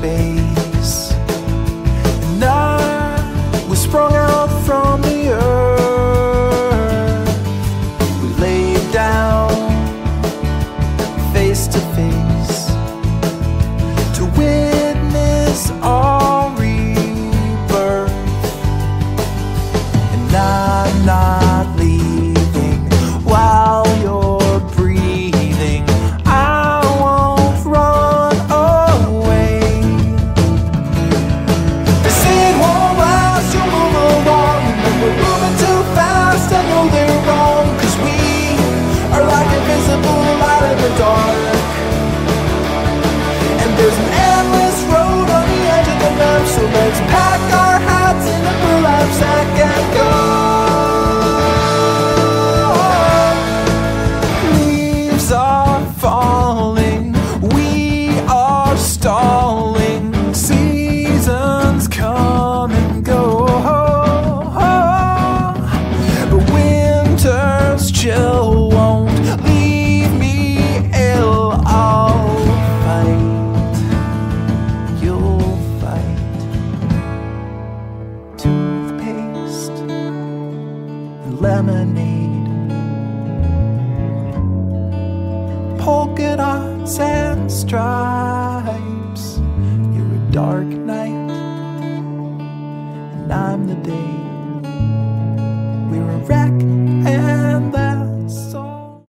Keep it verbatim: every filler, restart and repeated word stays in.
space, and I was sprung out from the earth. We laid down face to face to witness our rebirth, and I'm not leaving while you're breathing. I won't run away. They say it won't last, you'll move along, but we're moving too fast. I know they're wrong, 'cause we are like invisible light in the dark, and there's an endless road on the edge of the map. So let's pack our hats in a burlap sack and go. Leaves are falling, we are stalling. Seasons come and go, but winter's chill won't leave me ill. I'll fight, you'll fight. Toothpaste and lemonade, polka dots and stripes. You're a dark night, and I'm the day. We're a wreck